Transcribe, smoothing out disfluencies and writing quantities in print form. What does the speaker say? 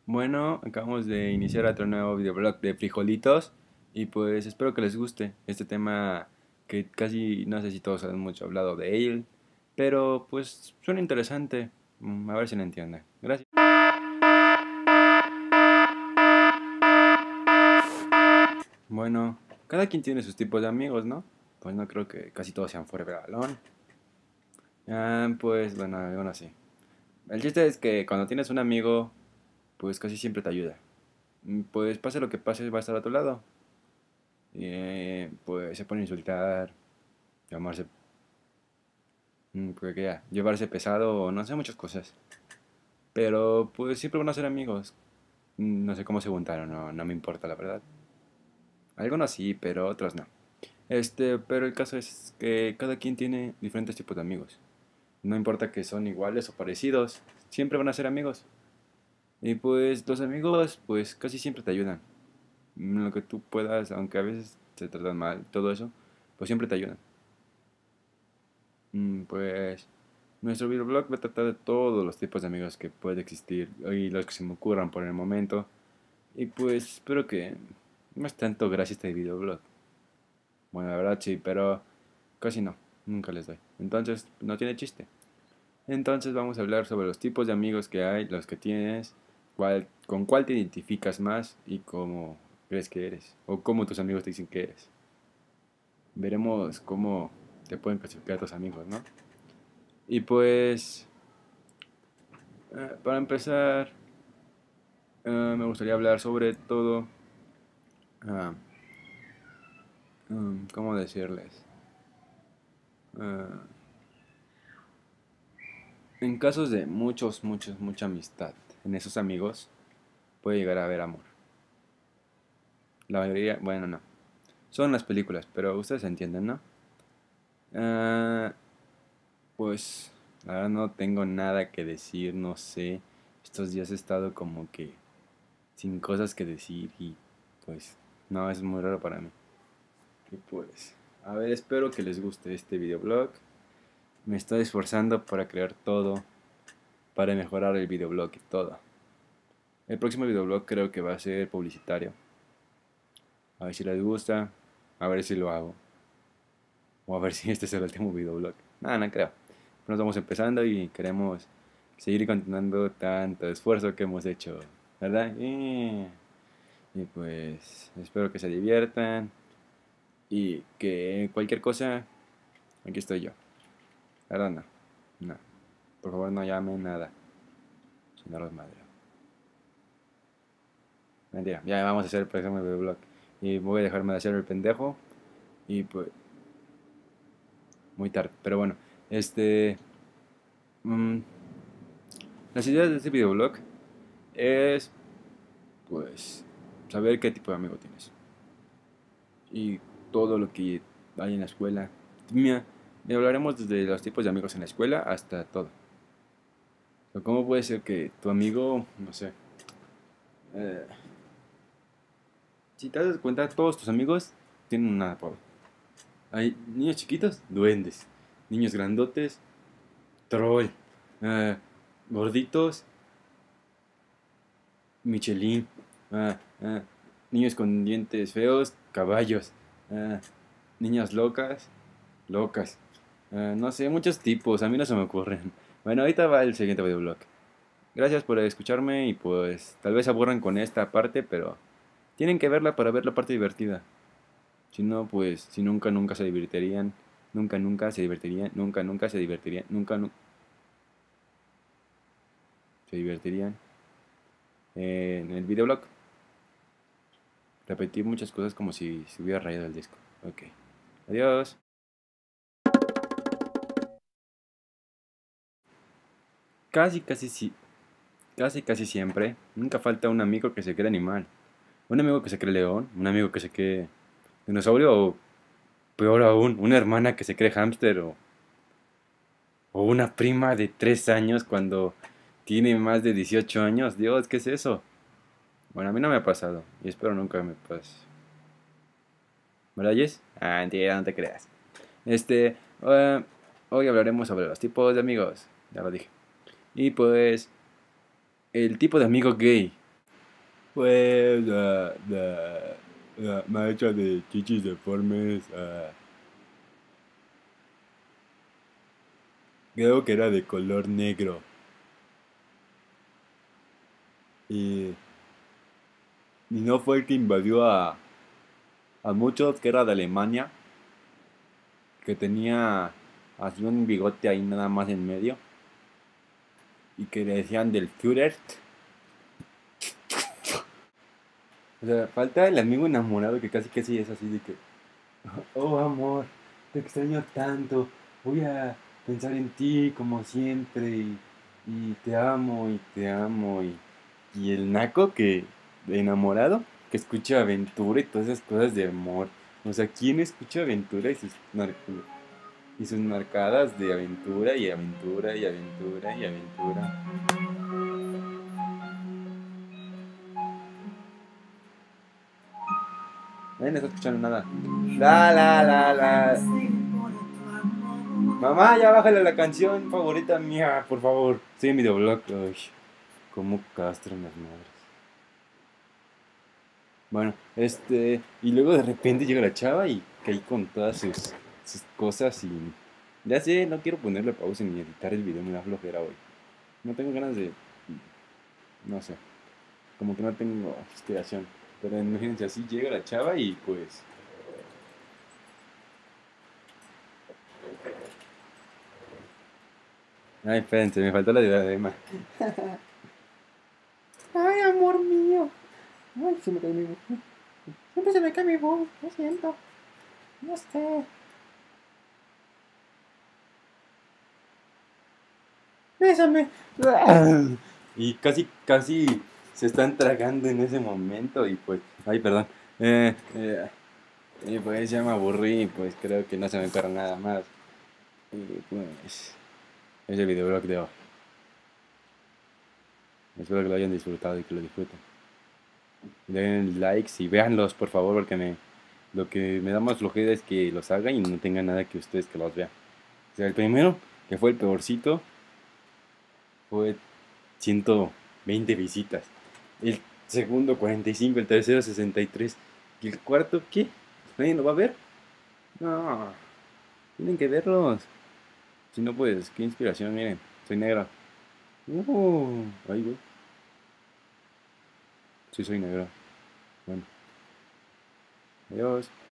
Bueno, acabamos de iniciar otro nuevo videoblog de frijolitos y pues espero que les guste este tema que casi no sé si todos han mucho hablado de él, pero pues suena interesante. A ver si lo entienden. Gracias. Bueno, cada quien tiene sus tipos de amigos, ¿no? Pues no creo que casi todos sean forever alone. Pues bueno, aún así. El chiste es que cuando tienes un amigo, pues casi siempre te ayuda. Pues pase lo que pase, va a estar a tu lado. Pues se pone a insultar, llamarse, pues, que ya, llevarse pesado o no sé, muchas cosas. Pero pues siempre van a ser amigos. No sé cómo se juntaron, no me importa la verdad. Algunos sí, pero otros no. Pero el caso es que cada quien tiene diferentes tipos de amigos. No importa que son iguales o parecidos, siempre van a ser amigos. Y pues los amigos pues casi siempre te ayudan. En lo que tú puedas, aunque a veces te tratan mal, todo eso, pues siempre te ayudan. Pues nuestro videoblog va a tratar de todos los tipos de amigos que puede existir y los que se me ocurran por el momento. Y pues espero que no es tanto gracias a este videoblog. Bueno, la verdad sí, pero casi no, nunca les doy. Entonces no tiene chiste. Entonces vamos a hablar sobre los tipos de amigos que hay, los que tienes, con cuál te identificas más y cómo crees que eres, o cómo tus amigos te dicen que eres. Veremos cómo te pueden clasificar tus amigos, ¿no? Y pues, para empezar, me gustaría hablar sobre todo, ah, ¿cómo decirles? Ah, en casos de mucha amistad en esos amigos, puede llegar a haber amor. La mayoría, bueno, no. Son las películas, pero ustedes entienden, ¿no? Ah, pues, ahora no tengo nada que decir, no sé. Estos días he estado como que sin cosas que decir y pues, no, es muy raro para mí. Y pues, a ver, espero que les guste este videoblog. Me estoy esforzando para crear todo, para mejorar el videoblog y todo. El próximo videoblog creo que va a ser publicitario. A ver si les gusta, a ver si lo hago. O a ver si este es el último videoblog. Nada, no creo. Nos vamos empezando y queremos seguir continuando tanto esfuerzo que hemos hecho, ¿verdad? Y pues espero que se diviertan y que cualquier cosa, aquí estoy yo. La verdad no, no. Por favor no llamen nada, si no los madre. Mentira, ya vamos a hacer el próximo videoblog. Y voy a dejarme de hacer el pendejo. Y pues, muy tarde. Pero bueno, este. mm, las ideas de este videoblog es, pues, saber qué tipo de amigo tienes. Y todo lo que hay en la escuela. Mira, y hablaremos desde los tipos de amigos en la escuela hasta todo. O ¿cómo puede ser que tu amigo, no sé, eh, si te das cuenta, todos tus amigos tienen un apodo? Hay niños chiquitos, duendes. Niños grandotes, troll. eh, Gorditos, Michelin. ah, ah, Niños con dientes feos, caballos. ah, Niñas locas, locas. No sé, muchos tipos, a mí no se me ocurren. Bueno, ahorita va el siguiente videoblog. Gracias por escucharme y pues tal vez se aburran con esta parte, pero tienen que verla para ver la parte divertida. Si no, pues si nunca se divertirían, nunca se divertirían, nunca se divertirían, nunca se divertirían en el videoblog. Repetí muchas cosas como si se hubiera rayado el disco. Ok. Adiós. Casi sí, casi siempre, nunca falta un amigo que se cree animal. Un amigo que se cree león, un amigo que se cree dinosaurio o peor aún, una hermana que se cree hámster o una prima de 3 años cuando tiene más de 18 años. Dios, ¿qué es eso? Bueno, a mí no me ha pasado y espero nunca me pase. ¿Verdad, Jess? Ah, mentira, no te creas. Este, eh, hoy hablaremos sobre los tipos de amigos, ya lo dije. Y pues, el tipo de amigo gay. Pues la maestra de chichis deformes, creo que era de color negro. Y, y no fue el que invadió a muchos, que era de Alemania, que tenía así un bigote ahí nada más en medio. Y que le decían del Führer. O sea, falta el amigo enamorado que casi casi es así de que, oh amor, te extraño tanto, voy a pensar en ti como siempre y te amo y te amo y el naco que, de enamorado, que escucha aventura y todas esas cosas de amor. O sea, ¿quién escucha aventura y sus marcadas de aventura y aventura y aventura y aventura? Nadie no está escuchando nada. La. Mamá, ya bájale la canción favorita mía, por favor. Estoy en videoblog. Uy, cómo castran las madres. Bueno, y luego de repente llega la chava y caí con todas sus cosas y. Ya sé, no quiero ponerle pausa ni editar el video, me da flojera hoy. No tengo ganas de. No sé, como que no tengo inspiración. Pero imagínense, así llega la chava y pues. Ay, espérense, me faltó la diadema. Ay, amor mío. Ay, se me cae mi voz. Siempre se me cae mi voz, lo siento. No sé. Bésame. Y casi, casi se están tragando en ese momento y pues, ay, perdón. Y pues ya me aburrí y pues creo que no se me ocurre nada más. Y pues, es el videoblog de hoy. Espero que lo hayan disfrutado y que lo disfruten. Den likes y véanlos, por favor, porque lo que me da más flojera es que los hagan y no tengan nada que ustedes que los vean. O sea, el primero, que fue el peorcito, fue 120 visitas. El segundo 45, el tercero 63. ¿Y el cuarto qué? ¿Nadie lo va a ver? No, tienen que verlos. Si no, pues, qué inspiración, miren. Soy negra. Ahí, güey. Sí, soy negra. Bueno, adiós.